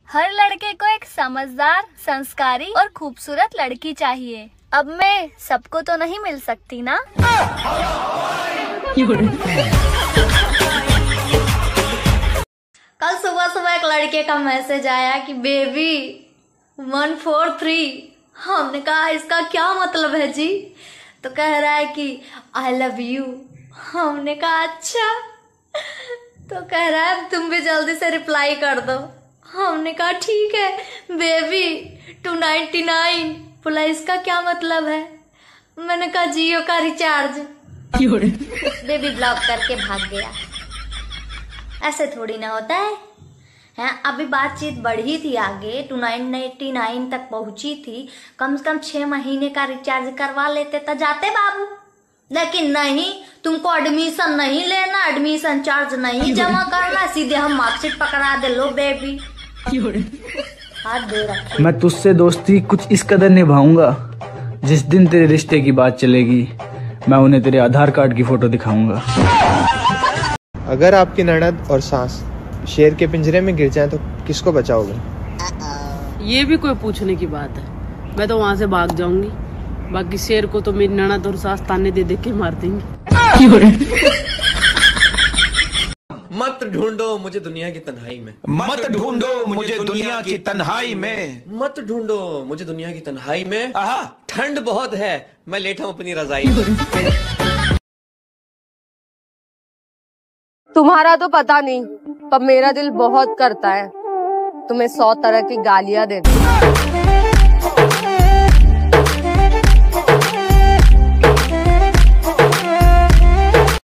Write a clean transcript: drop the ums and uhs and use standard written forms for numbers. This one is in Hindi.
हर लड़के को एक समझदार, संस्कारी और खूबसूरत लड़की चाहिए। अब मैं सबको तो नहीं मिल सकती ना। कल सुबह सुबह एक लड़के का मैसेज आया कि बेबी 143। हमने कहा इसका क्या मतलब है जी? तो कह रहा है कि आई लव यू। हमने कहा अच्छा। तो कह रहा है तुम भी जल्दी से रिप्लाई कर दो। हमने कहा ठीक है बेबी 299। बोला इसका क्या मतलब है? मैंने कहा जियो का रिचार्ज। बेबी ब्लॉक करके भाग गया। ऐसे थोड़ी ना होता है। अभी बातचीत बढ़ी थी, आगे 299 तक पहुंची थी। कम से कम 6 महीने का रिचार्ज करवा लेते तो जाते बाबू। लेकिन नहीं, तुमको एडमिशन नहीं लेना, एडमिशन चार्ज नहीं जमा करना, सीधे हम मार्कशीट पकड़ा दे लो बेबी। हाथ दे रखे। मैं तुझसे दोस्ती कुछ इस कदर निभाऊंगा, जिस दिन तेरे रिश्ते की बात चलेगी मैं उन्हें तेरे आधार कार्ड की फोटो दिखाऊंगा। अगर आपकी ननद और सास शेर के पिंजरे में गिर जाएं तो किसको बचाओगे? ये भी कोई पूछने की बात है? मैं तो वहाँ से भाग जाऊंगी। बाकी शेर को तो मेरी ननद और सास ताने दे दे के मार देंगी। मत ढूंढो मुझे दुनिया की तन्हाई में, मत ढूंढो मुझे दुनिया की तन्हाई में, मत ढूंढो मुझे दुनिया की तन्हाई में। ठंड बहुत है, मैं लेटा हूँ अपनी रजाई में। तुम्हारा तो पता नहीं, पर मेरा दिल बहुत करता है तुम्हें 100 तरह की गालियां देती।